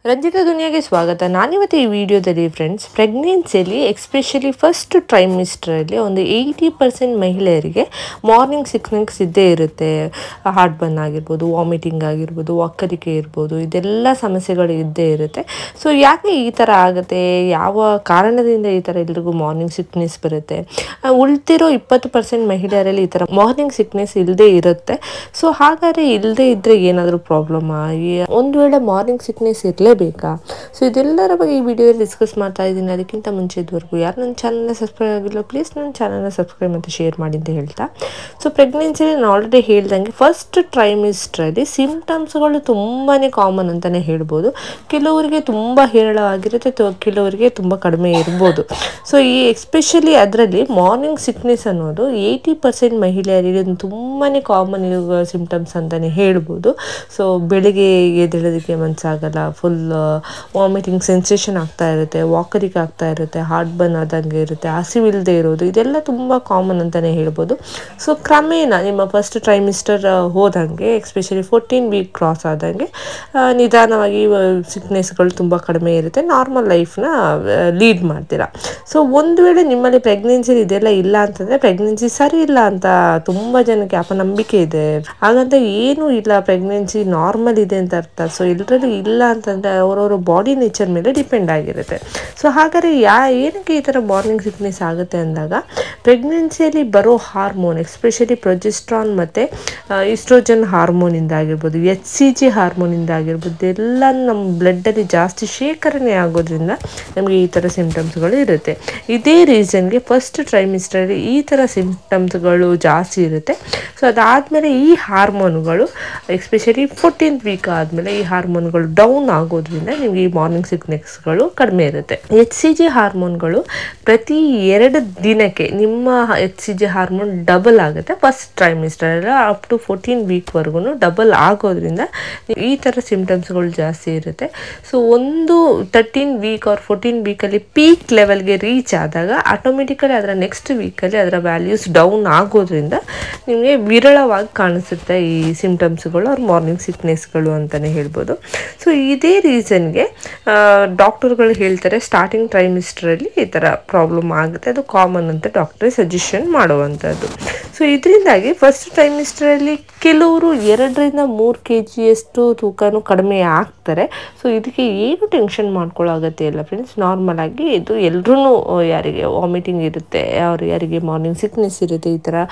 ರಂಜಿತಾ ದುನಿಯಾಗೆ ಸ್ವಾಗತ. ನಾನಿವತ್ತು ಈ ವಿಡಿಯೋದಲ್ಲಿ ಫ್ರೆಂಡ್ಸ್ ಪ್ರೆಗ್ನೆನ್ಸಿಯಲ್ಲಿ ಎಕ್ಸ್ಪೆಷಲಿ ಫಸ್ಟ್ ಟ್ರೈಮಿಸ್ಟ್ರಲ್ಲಿ ಒಂದು 80% ಮಹಿಳೆಯರಿಗೆ ಮಾರ್ನಿಂಗ್ ಸಿಕ್ನೆಸ್ ಇದ್ದೇ ಇರುತ್ತೆ. ಹಾರ್ಟ್ ಬರ್ನ್ ಆಗಿರ್ಬೋದು, ವಾಮಿಟಿಂಗ್ ಆಗಿರ್ಬೋದು, ಒಕ್ಕರಿಕೆ ಇರ್ಬೋದು, ಇದೆಲ್ಲ ಸಮಸ್ಯೆಗಳು ಇದ್ದೇ ಇರುತ್ತೆ. ಸೊ ಯಾಕೆ ಈ ಥರ ಆಗುತ್ತೆ, ಯಾವ ಕಾರಣದಿಂದ ಈ ಥರ ಎಲ್ರಿಗೂ ಮಾರ್ನಿಂಗ್ ಸಿಕ್ನೆಸ್ ಬರುತ್ತೆ? ಉಳ್ತಿರೋ 20% ಮಹಿಳೆಯರಲ್ಲಿ ಈ ಥರ ಮಾರ್ನಿಂಗ್ ಸಿಕ್ನೆಸ್ ಇಲ್ಲದೇ ಇರುತ್ತೆ. ಸೊ ಹಾಗಾದರೆ ಇಲ್ಲದೇ ಇದ್ದರೆ ಏನಾದರೂ ಪ್ರಾಬ್ಲಮ್ಮಾ? ಒಂದು ವೇಳೆ ಮಾರ್ನಿಂಗ್ ಸಿಕ್ನೆಸ್ ಬೇಕಾ? ಸೊ ಇದೆಲ್ಲರ ಬಗ್ಗೆ ಈ ವಿಡಿಯೋದಲ್ಲಿ ಡಿಸ್ಕಸ್ ಮಾಡ್ತಾ ಇದ್ದೀನಿ. ಅದಕ್ಕಿಂತ ಮುಂಚೆ ಇದುವರೆಗೂ ಯಾರು ನನ್ನ ಚಾನಲ್ನ ಸಬ್ಸ್ಕ್ರೈಬ್ ಆಗಿಲ್ಲ, ಪ್ಲೀಸ್ ನನ್ನ ಚಾನಲ್ನ ಸಬ್ಸ್ಕ್ರೈಬ್ ಮತ್ತು ಶೇರ್ ಮಾಡಿ ಅಂತ ಹೇಳ್ತಾ, ಸೊ ಪ್ರೆಗ್ನೆನ್ಸಿಲಿ ನಾನು ಆಲ್ರೆಡಿ ಹೇಳ್ದಂಗೆ ಫಸ್ಟ್ ಟ್ರೈಮಿಸ್ಟ್ರಲ್ಲಿ ಸಿಮ್ಟಮ್ಸ್ಗಳು ತುಂಬಾ ಕಾಮನ್ ಅಂತಲೇ ಹೇಳ್ಬೋದು. ಕೆಲವರಿಗೆ ತುಂಬ ಹೇರಳವಾಗಿರುತ್ತೆ, ಕೆಲವರಿಗೆ ತುಂಬ ಕಡಿಮೆ ಇರ್ಬೋದು. ಸೊ ಈ ಎಸ್ಪೆಷಲಿ ಅದರಲ್ಲಿ ಮಾರ್ನಿಂಗ್ ಸಿಕ್ನೆಸ್ ಅನ್ನೋದು 80% ಮಹಿಳೆಯರಿಗೆ ತುಂಬಾ ಕಾಮನ್ ಇರುವ ಸಿಮ್ಟಮ್ಸ್ ಅಂತಲೇ ಹೇಳ್ಬೋದು. ಸೊ ಬೆಳಿಗ್ಗೆ ಎದ್ದೇಳೋದಕ್ಕೆ ಮನಸ್ಸಾಗಲ್ಲ, ಫುಲ್ ವಾಮಿಟಿಂಗ್ ಸೆನ್ಸೇಷನ್ ಆಗ್ತಾ ಇರುತ್ತೆ, ವಾಕರಿಕೆ ಆಗ್ತಾ ಇರುತ್ತೆ, ಹಾರ್ಟ್ ಬರ್ನ್ ಆದಂಗೆ ಇರುತ್ತೆ, ಹಸಿವಿಲ್ಲದೆ ಇರೋದು, ಇದೆಲ್ಲ ತುಂಬ ಕಾಮನ್ ಅಂತಲೇ ಹೇಳ್ಬೋದು. ಸೊ ಕ್ರಮೇಣ ನಿಮ್ಮ ಫಸ್ಟ್ ಟ್ರೈಮಿಸ್ಟರ್ ಹೋದಂಗೆ, ಎಸ್ಪೆಷಲಿ 14 ವೀಕ್ ಕ್ರಾಸ್ ಆದಂಗೆ ನಿಧಾನವಾಗಿ ಸಿಕ್ನೆಸ್ಗಳು ತುಂಬ ಕಡಿಮೆ ಇರುತ್ತೆ, ನಾರ್ಮಲ್ ಲೈಫ್ನ ಲೀಡ್ ಮಾಡ್ತೀರಾ. ಸೊ ಒಂದು ವೇಳೆ ನಿಮ್ಮಲ್ಲಿ ಪ್ರೆಗ್ನೆನ್ಸಿ ಇದೆಲ್ಲ ಇಲ್ಲ ಅಂತಂದರೆ ಪ್ರೆಗ್ನೆನ್ಸಿ ಸರಿ ಇಲ್ಲ ಅಂತ ತುಂಬ ಜನಕ್ಕೆ ಅಪನಂಬಿಕೆ ಇದೆ. ಹಾಗಂತ ಏನೂ ಇಲ್ಲ, ಪ್ರೆಗ್ನೆನ್ಸಿ ನಾರ್ಮಲ್ ಇದೆ ಅಂತ ಅರ್ಥ. ಸೊ ಎಲ್ಲರಲ್ಲೂ ಇಲ್ಲ ಅಂತಂದರೆ ಅವರವರ ಬಾಡಿ ನೇಚರ್ ಮೇಲೆ ಡಿಪೆಂಡ್ ಆಗಿರುತ್ತೆ. ಸೊ ಹಾಗಾದರೆ ಏನಕ್ಕೆ ಈ ಥರ ಮಾರ್ನಿಂಗ್ ಸಿಕ್ನೆಸ್ ಆಗುತ್ತೆ ಅಂದಾಗ, ಪ್ರೆಗ್ನೆನ್ಸಿಯಲ್ಲಿ ಬರೋ ಹಾರ್ಮೋನ್ ಎಸ್ಪೆಷಲಿ ಪ್ರೊಜೆಸ್ಟ್ರಾನ್ ಮತ್ತು ಈಸ್ಟ್ರೋಜನ್ ಹಾರ್ಮೋನಿಂದ ಆಗಿರ್ಬೋದು, HCG ಹಾರ್ಮೋನಿಂದ ಆಗಿರ್ಬೋದು, ಎಲ್ಲ ನಮ್ಮ ಬ್ಲಡ್ಡಲ್ಲಿ ಜಾಸ್ತಿ ಶೇಖರಣೆ ಆಗೋದ್ರಿಂದ ನಮಗೆ ಈ ಥರ ಸಿಮ್ಟಮ್ಸ್ಗಳು ಇರುತ್ತೆ. ಇದೇ ರೀಸನ್ಗೆ ಫಸ್ಟ್ ಟ್ರೈಮಿಸ್ಟ್ರಲ್ಲಿ ಈ ಥರ ಸಿಮ್ಟಮ್ಸ್ಗಳು ಜಾಸ್ತಿ ಇರುತ್ತೆ. ಸೊ ಅದಾದಮೇಲೆ ಈ ಹಾರ್ಮೋನ್ಗಳು ಎಸ್ಪೆಷಲಿ 14th ವೀಕ್ ಆದಮೇಲೆ ಈ ಹಾರ್ಮೋನ್ಗಳು ಡೌನ್ ಆಗೋದ್ರಿಂದ ನಿಮಗೆ ಈ ಮಾರ್ನಿಂಗ್ ಸಿಕ್ನೆಸ್ಗಳು ಕಡಿಮೆ ಇರುತ್ತೆ. HCG ಹಾರ್ಮೋನ್ಗಳು ಪ್ರತಿ 2 ದಿನಕ್ಕೆ ನಿಮ್ಮ HCG ಹಾರ್ಮೋನ್ ಡಬಲ್ ಆಗುತ್ತೆ. ಫಸ್ಟ್ ಟ್ರೈಮಿಸ್ಟರ್ ಅಪ್ ಟು 14 ವೀಕ್ವರೆಗೂ ಡಬಲ್ ಆಗೋದ್ರಿಂದ ಈ ಥರ ಸಿಮ್ಟಮ್ಸ್ಗಳು ಜಾಸ್ತಿ ಇರುತ್ತೆ. ಸೊ ಒಂದು 13 ವೀಕ್ ಆರ್ 14 ವೀಕಲ್ಲಿ ಪೀಕ್ ಲೆವೆಲ್ಗೆ ರೀಚ್ ಆದಾಗ ಆಟೋಮೆಟಿಕಲಿ ಅದರ ನೆಕ್ಸ್ಟ್ ವೀಕಲ್ಲಿ ಅದರ ವ್ಯಾಲ್ಯೂಸ್ ಡೌನ್ ಆಗೋದ್ರಿಂದ ನಿಮಗೆ ವಿರಳವಾಗಿ ಕಾಣಿಸುತ್ತೆ ಈ ಸಿಮ್ಟಮ್ಸ್ಗಳು ಅವ್ರ ಮಾರ್ನಿಂಗ್ ಸಿಕ್ನೆಸ್ಗಳು ಅಂತಲೇ ಹೇಳ್ಬೋದು. ಸೊ ಇದೇ ರೀಸನ್ಗೆ ಡಾಕ್ಟರ್ಗಳು ಹೇಳ್ತಾರೆ ಸ್ಟಾರ್ಟಿಂಗ್ ಟ್ರೈಮಿಸ್ಟ್ರಲ್ಲಿ ಈ ಥರ ಪ್ರಾಬ್ಲಮ್ ಆಗುತ್ತೆ, ಅದು ಕಾಮನ್ ಅಂತ ಡಾಕ್ಟ್ರೇ ಸಜೆಷನ್ ಮಾಡುವಂಥದ್ದು. ಸೊ ಇದರಿಂದಾಗಿ ಫಸ್ಟ್ ಟ್ರೈಮಿಸ್ಟ್ರಲ್ಲಿ ಕೆಲವರು 2ರಿಂದ 3 kgಯಷ್ಟು ತೂಕನೂ ಕಡಿಮೆ ಆಗ್ತಾರೆ. ಸೊ ಇದಕ್ಕೆ ಏನು ಟೆನ್ಷನ್ ಮಾಡ್ಕೊಳ್ಳೋ ಅಗತ್ಯ ಇಲ್ಲ ಫ್ರೆಂಡ್ಸ್. ನಾರ್ಮಲ್ ಆಗಿ ಇದು ಎಲ್ಲರೂ ಯಾರಿಗೆ ವಾಮಿಟಿಂಗ್ ಇರುತ್ತೆ, ಯಾರಿಗೆ ಮಾರ್ನಿಂಗ್ ಸಿಕ್ನೆಸ್ ಇರುತ್ತೆ, ಈ ಥರ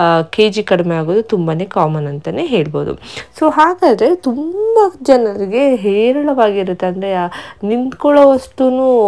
kg ಕಡಿಮೆ ಆಗೋದು ತುಂಬಾ ಕಾಮನ್ ಅಂತಲೇ ಹೇಳ್ಬೋದು. ಸೊ ಹಾಗಾದರೆ ತುಂಬ ಜನರಿಗೆ ಹೇರಳವಾಗಿರುತ್ತೆ, ಅಂದರೆ ನಿಂತ್ಕೊಳ್ಳೋವಷ್ಟು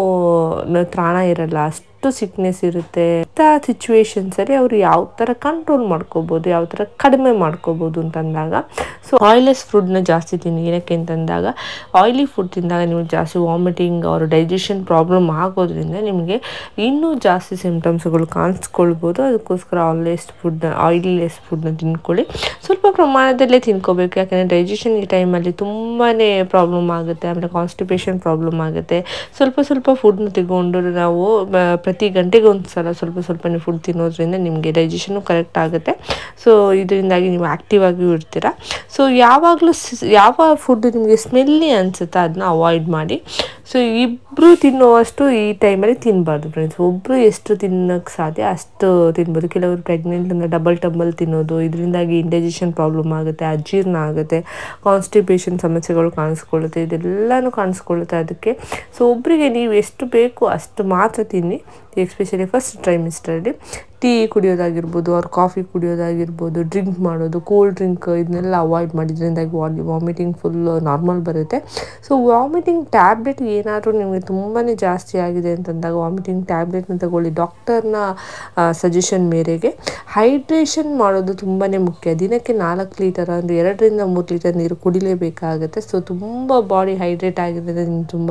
ತ್ರಾಣ ಇರಲ್ಲ, ಅಷ್ಟು ಸಿಕ್ನೆಸ್ ಇರುತ್ತೆ. ಇಂಥ ಸಿಚುವೇಶನ್ಸಲ್ಲಿ ಅವರು ಯಾವ ಥರ ಕಂಟ್ರೋಲ್ ಮಾಡ್ಕೋಬೋದು, ಯಾವ ಥರ ಕಡಿಮೆ ಮಾಡ್ಕೋಬೋದು ಅಂತಂದಾಗ, ಸೊ ಆಯಿಲೆಸ್ ಫುಡ್ನ ಜಾಸ್ತಿ ತಿನ್ನಿ. ಏನಕ್ಕೆ ಅಂತಂದಾಗ ಆಯಿಲಿ ಫುಡ್ ತಿಂದಾಗ ನಿಮಗೆ ಜಾಸ್ತಿ ವಾಮಿಟಿಂಗ್ ಅವ್ರ ಡೈಜೆಷನ್ ಪ್ರಾಬ್ಲಮ್ ಆಗೋದ್ರಿಂದ ನಿಮಗೆ ಇನ್ನೂ ಜಾಸ್ತಿ ಸಿಮ್ಟಮ್ಸ್ಗಳು ಕಾಣಿಸ್ಕೊಳ್ಬೋದು. ಅದಕ್ಕೋಸ್ಕರ ಆಯಿಲಿಲೆಸ್ ಫುಡ್ನ ತಿನ್ಕೊಳ್ಳಿ. ಸ್ವಲ್ಪ ಪ್ರಮಾಣದಲ್ಲೇ ತಿನ್ಕೋಬೇಕು, ಯಾಕಂದರೆ ಡೈಜೆಷನ್ ಈ ಟೈಮಲ್ಲಿ ತುಂಬಾ ಪ್ರಾಬ್ಲಮ್ ಆಗುತ್ತೆ. ಆಮೇಲೆ ಕಾನ್ಸ್ಟಿಪೇಷನ್ ಪ್ರಾಬ್ಲಮ್ ಆಗುತ್ತೆ. ಸ್ವಲ್ಪ ಫುಡ್ನ ತಗೊಂಡು ನಾವು ಪ್ರತಿ ಗಂಟೆಗೆ ಒಂದು ಸಲ ಸ್ವಲ್ಪನೇ ಫುಡ್ ತಿನ್ನೋದ್ರಿಂದ ನಿಮಗೆ ಡೈಜೆಷನ್ನು ಕರೆಕ್ಟ್ ಆಗುತ್ತೆ. ಸೊ ಇದರಿಂದಾಗಿ ನೀವು ಆ್ಯಕ್ಟಿವ್ ಆಗಿಯೂ ಇರ್ತೀರ. ಸೊ ಯಾವಾಗಲೂ ಯಾವ ಫುಡ್ ನಿಮಗೆ ಸ್ಮೆಲ್ಲಿ ಅನಿಸುತ್ತೆ ಅದನ್ನ ಅವಾಯ್ಡ್ ಮಾಡಿ. ಸೊ ಇಬ್ಬರು ತಿನ್ನುವಷ್ಟು ಈ ಟೈಮಲ್ಲಿ ತಿನ್ನಬಾರ್ದು ಫ್ರೆಂಡ್ಸ್. ಒಬ್ಬರು ಎಷ್ಟು ತಿನ್ನೋಕ್ಕೆ ಸಾಧ್ಯ ಅಷ್ಟು ತಿನ್ಬೋದು. ಕೆಲವರು ಪ್ರೆಗ್ನೆಂಟ್ ಅಂದರೆ ಡಬಲ್ ತಿನ್ನೋದು, ಇದರಿಂದಾಗಿ ಇಂಡೈಜೆಷನ್ ಪ್ರಾಬ್ಲಮ್ ಆಗುತ್ತೆ, ಅಜೀರ್ಣ ಆಗುತ್ತೆ, ಕಾನ್ಸ್ಟಿಪೇಷನ್ ಸಮಸ್ಯೆಗಳು ಕಾಣಿಸ್ಕೊಳ್ಳುತ್ತೆ, ಇದೆಲ್ಲನೂ ಕಾಣಿಸ್ಕೊಳ್ಳುತ್ತೆ. ಅದಕ್ಕೆ ಸೊ ಒಬ್ಬರಿಗೆ ನೀವು ಎಷ್ಟು ಬೇಕು ಅಷ್ಟು ಮಾತ್ರ ತಿನ್ನಿ. ಎಸ್ಪೆಷಲಿ ಫಸ್ಟ್ ಟ್ರೈಮಿಸ್ಟ್ರಲ್ಲಿ ಟೀ ಕುಡಿಯೋದಾಗಿರ್ಬೋದು, ಅವ್ರು ಕಾಫಿ ಕುಡಿಯೋದಾಗಿರ್ಬೋದು, ಡ್ರಿಂಕ್ ಮಾಡೋದು, ಕೋಲ್ಡ್ ಡ್ರಿಂಕ್ ಇದನ್ನೆಲ್ಲ ಅವಾಯ್ಡ್ ಮಾಡಿದ್ರಿಂದಾಗಿ ವಾಮಿಟಿಂಗ್ ಫುಲ್ ನಾರ್ಮಲ್ ಬರುತ್ತೆ. ಸೊ ವಾಮಿಟಿಂಗ್ ಟ್ಯಾಬ್ಲೆಟ್ ಏನಾದರೂ ನಿಮಗೆ ತುಂಬಾ ಜಾಸ್ತಿ ಆಗಿದೆ ಅಂತಂದಾಗ ವಾಮಿಟಿಂಗ್ ಟ್ಯಾಬ್ಲೆಟ್ನ ತಗೊಳ್ಳಿ. ಡಾಕ್ಟರ್ನ ಸಜೆಷನ್ ಮೇರೆಗೆ ಹೈಡ್ರೇಷನ್ ಮಾಡೋದು ತುಂಬಾ ಮುಖ್ಯ. ದಿನಕ್ಕೆ 4 ಲೀಟರ್ ಅಂದರೆ 2ರಿಂದ 3 ಲೀಟರ್ ನೀರು ಕುಡಿಲೇಬೇಕಾಗುತ್ತೆ. ಸೊ ತುಂಬ ಬಾಡಿ ಹೈಡ್ರೇಟ್ ಆಗಿರೋದ್ರಿಂದ ನೀವು ತುಂಬ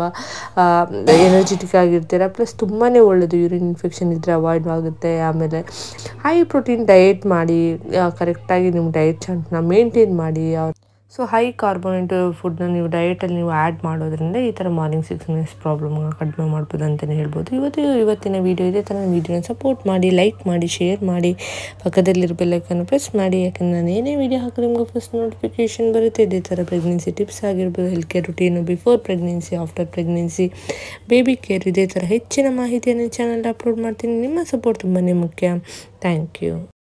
ಎನರ್ಜೆಟಿಕ್ ಆಗಿರ್ತೀರ. ಪ್ಲಸ್ ತುಂಬಾ ಒಳ್ಳೆಯದು, ಯೂರಿನ್ ಇನ್ಫೆಕ್ಷನ್ ಇದ್ದರೆ ಅವಾಯ್ಡ್ ಆಗುತ್ತೆ. ಆಮೇಲೆ ಹೈ ಪ್ರೋಟೀನ್ ಡಯೆಟ್ ಮಾಡಿ, ಕರೆಕ್ಟಾಗಿ ನಿಮ್ಮ ಡಯಟ್ ಚಾರ್ಟ್ನ ಮೇಂಟೈನ್ ಮಾಡಿ. ಸೊ ಹೈ ಕಾರ್ಬೋನೇಟ್ ಫುಡ್ನ ನೀವು ಡಯಟಲ್ಲಿ ನೀವು ಆ್ಯಡ್ ಮಾಡೋದ್ರಿಂದ ಈ ಥರ ಮಾರ್ನಿಂಗ್ ಸಿಕ್ನೆಸ್ ಪ್ರಾಬ್ಲಮ್ನ ಕಡಿಮೆ ಮಾಡ್ಬೋದು ಅಂತಲೇ ಹೇಳ್ಬೋದು. ಇವತ್ತಿನ ವೀಡಿಯೋ ಇದೇ ಥರ ವೀಡಿಯೋನ ಸಪೋರ್ಟ್ ಮಾಡಿ, ಲೈಕ್ ಮಾಡಿ, ಶೇರ್ ಮಾಡಿ, ಪಕ್ಕದಲ್ಲಿರೋ ಬೆಲ್ ಐಕಾನ್ ಪ್ರೆಸ್ ಮಾಡಿ. ಯಾಕಂದರೆ ನಾನು ಏನೇ ವೀಡಿಯೋ ಹಾಕಿದ್ರೆ ನಿಮಗೆ ಫಸ್ಟ್ ನೋಟಿಫಿಕೇಷನ್ ಬರುತ್ತೆ. ಇದೇ ಥರ ಪ್ರೆಗ್ನೆನ್ಸಿ ಟಿಪ್ಸ್ ಆಗಿರ್ಬೋದು, health care routine, before pregnancy, after pregnancy, baby care, ಇದೇ ಥರ ಹೆಚ್ಚಿನ ಮಾಹಿತಿಯನ್ನು ಚಾನಲ್ ಅಪ್ಲೋಡ್ ಮಾಡ್ತೀನಿ. ನಿಮ್ಮ ಸಪೋರ್ಟ್ ತುಂಬಾ ಮುಖ್ಯ. Thank you.